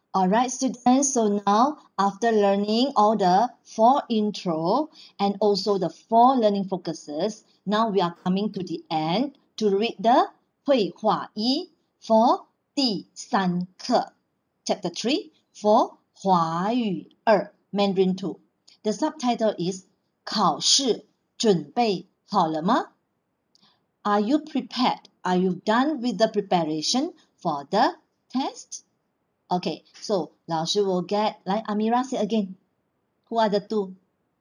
Alright, students, so now after learning all the 4 intro and also the 4 learning focuses, now we are coming to the end to read the 绘画一 for 第三课 Chapter 3 for 华语二 Mandarin 2. The subtitle is 考试准备好了吗? Are you prepared? Are you done with the preparation for the test? Okay, so 老师 will get, like Amira say again. Who are the two?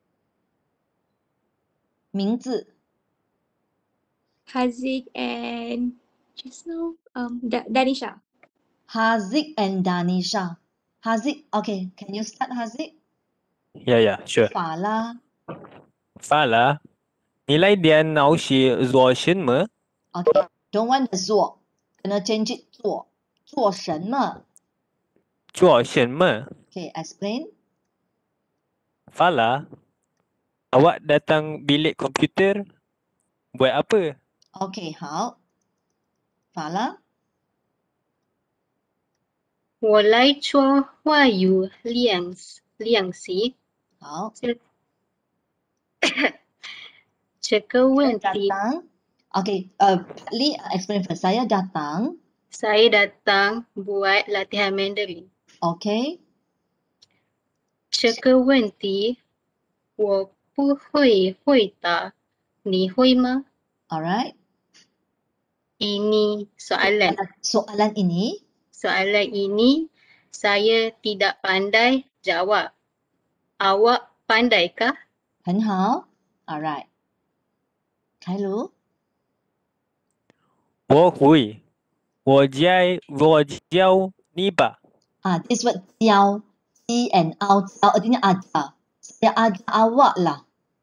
名字 Haziq and just now Danisha. Haziq and Danisha. Haziq, okay, can you start Haziq? Yeah, sure. 法拉发了，你来电脑是做什么？ Okay, don't want the 做 gonna change it 做什么做什么？ Okay, explain. 发了，awak datang bilik komputer buat apa? Okay, 好法拉我来做华语练习。 好这个问题 datang. Okay, Lee explain first. Saya datang. saya datang buat latihan Mandarin. Okay, 这个问题我不会回答，你会吗？ alright. Ini soalan. Soalan ini Soalan ini saya tidak pandai jawab. Awak pandaikah? 很好 alright. 开卢我会，我教你吧。 this word 教 C and out 教 artinya ajar. Saya ajar awak lah.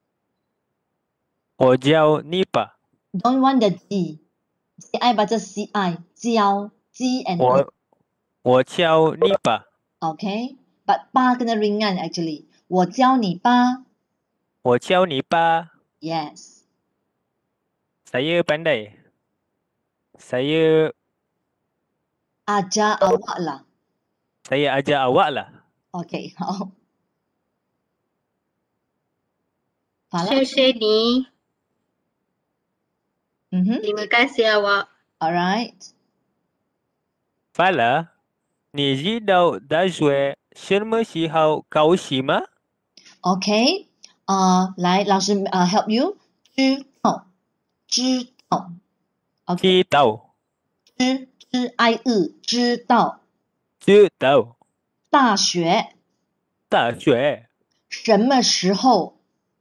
我教你吧。 Don't want the G. CI baca CI. 教 G and out. 我教你吧。 Okay. But 吧 kena ringan actually. 我教你吧. 我教你吧。 Yes. Saya pandai. Saya Ajar awak lah. ajar awak lah. Okay, 好。好了。 谢谢你， Terima kasih awak. Alright. 发了，你知道大学什么时候考试吗？ Okay. 来，老师help you. 知道。Okay. 知道。 知道。 知道。 大学。什么时候？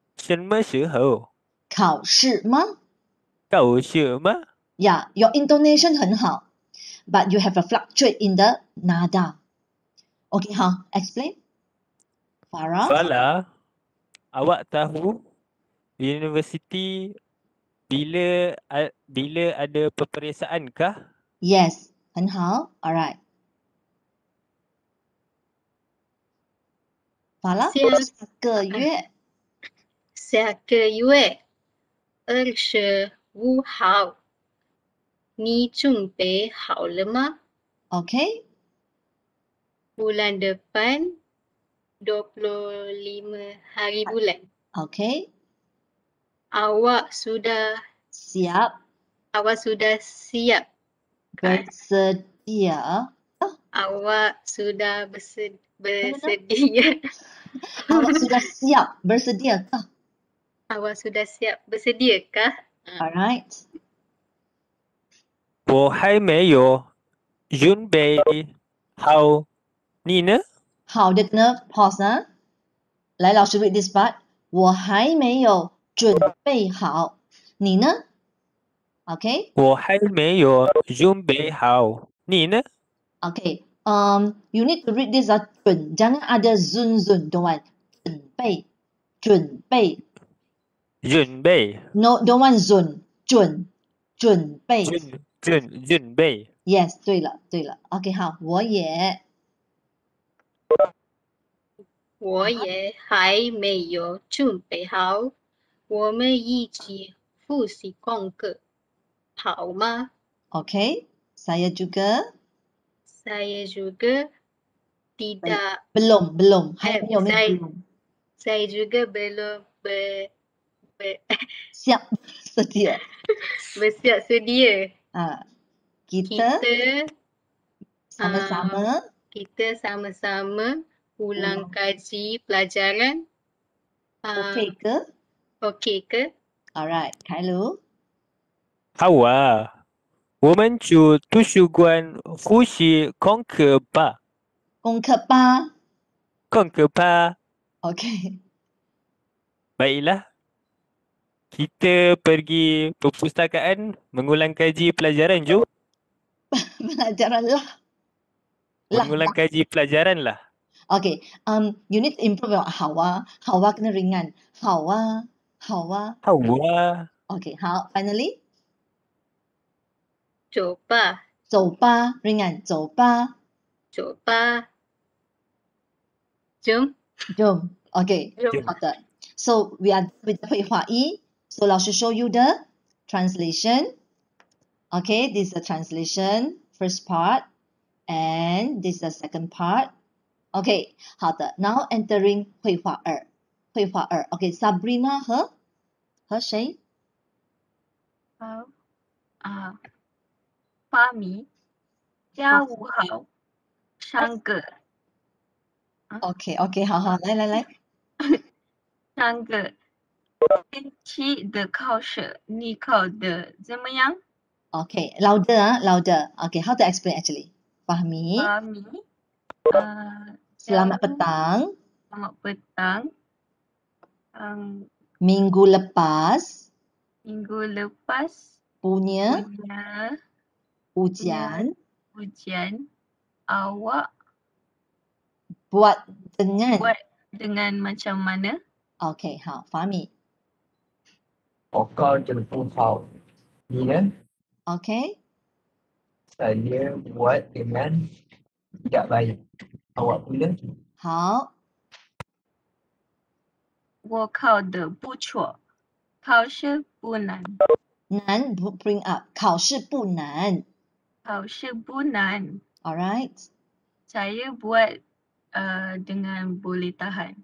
考试吗？ 考试吗？ Yeah, your intonation 很好 but you have a fluctuate in the nada. Okay, 好 explain. Farah? Farah, awak tahu universiti bila ada peperiksaan kah? Yes, 很好 alright. Farah? 下个月 25号，你准备好了吗？ Okay. Bulan depan 25 hari bulan. Okay. Awak sudah siap bersedia. Awak sudah bersedia. Awak sudah siap bersediakah? Awak sudah siap bersediakah? Alright. 我还没有准备好，你呢？ 好的，kena pause 啊。来，老师 read this part. 我还没有准备好，你呢 ？Okay. 我还没有准备好，你呢 Okay. You need to read this 准，jangan ada zun don't want. 准备。No, don't want zun. 准备。 准备。 Yes，对了。Okay，好，我也还没有准备好，我们一起复习功课，好吗？ Okay. Saya juga Tidak. Belum. Hai没有 means Saya belum. saya juga belum Siap sedia. bersiap sedia. Kita Kita sama-sama sama-sama ulang ulang. kaji pelajaran. Okey ke? Okey ke? Alright, 凯鲁。 好啊，我们就图书馆复习功课吧。 功课吧。 功课吧。 Okey. Baiklah. Kita pergi perpustakaan mengulang kaji pelajaran, jom. Pelajaran lah. Mengulang kaji pelajaran lah. Okay, you need to improve your 好啊，好啊 kena ringan. 好啊。 Hawa. Okay, 好 finally 走吧， 走吧 ringan. 走吧。 走吧。jom. Jom. Okay, 好的。So we are with 绘画一。So 老师 show you the translation. Okay, this is the translation first part, and this is the second part. Okay, 好的。Now entering 绘画二。绘画二。Okay, Sabrina 和谁？ 发米，下午好，3个 OK，好，来。 3个星期的考试，你考得怎么样？ Okay, louder. Okay, how to explain actually? Fahmi, 发米， selamat petang. Selamat petang. Minggu lepas Minggu lepas punya punya ujian awak buat dengan. buat dengan macam mana? Okay, 好，Fahmi. 我考得不好，你呢？ Okay, Saya buat dengan tidak baik. Awak pula? 好， 我考得不错，考试不难， 难 bring up，考试不难。 考试不难。 Alright, Saya buat dengan boleh tahan.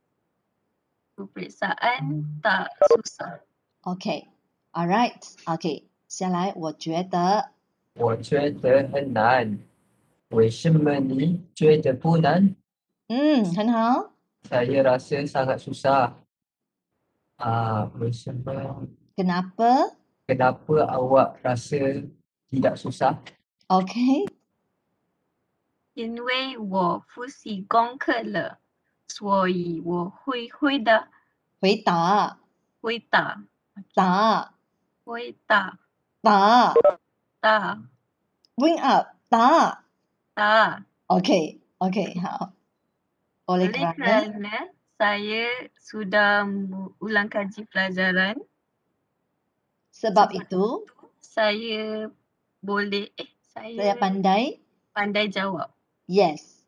Peperiksaan tak susah. okay, alright, okay. 下来，我觉得我觉得很难。为什么你觉得不难？ 很好。 Saya rasa sangat susah. Kenapa? Kenapa awak rasa tidak susah? Okay, 因为我复习功课了，所以我会回答。 回答bring up 答。Okay, 好。Oleh kerana saya sudah ulang kaji pelajaran, sebab itu saya boleh saya pandai jawab. Yes.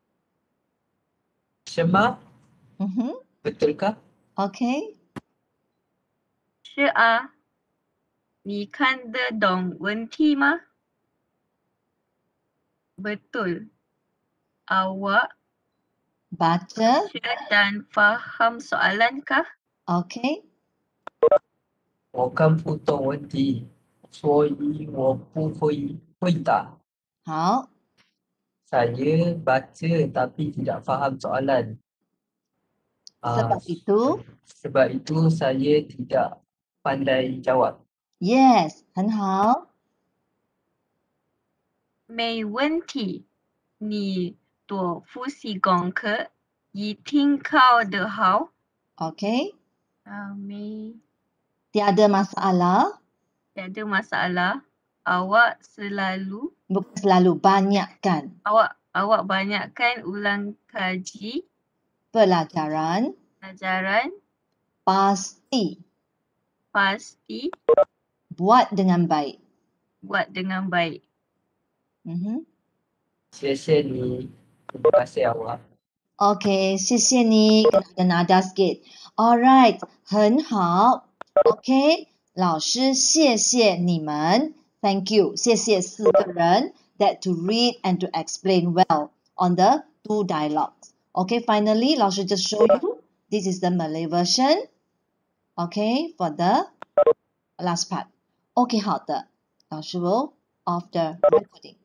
什么？ Betulkah? Okay. 是啊，你看得懂问题吗？ Betul. Awak baca dan faham soalan kah? Okay. 我看不懂问题，所以我不会回答。 好。 Saya baca tapi tidak faham soalan. Sebab itu saya tidak pandai jawab. Yes, 很好。 没问题，你多复习功课，一定考得好。 Okay. Tiada masalah. Tiada masalah. Awak bukan selalu, banyakkan. Awak banyakkan ulang kaji pelajaran pasti buat dengan baik. 谢谢你. Terima kasih awak. Okay, 谢谢你. Kena nada sikit. Alright, 很好. Okay, 老师谢谢你们. Thank you. 谢谢4个人 that to read and to explain well on the two dialogues. Okay, finally, 老师 just show you. This is the Malay version. Okay, for the last part. Okay, 好的，老师 will off the recording.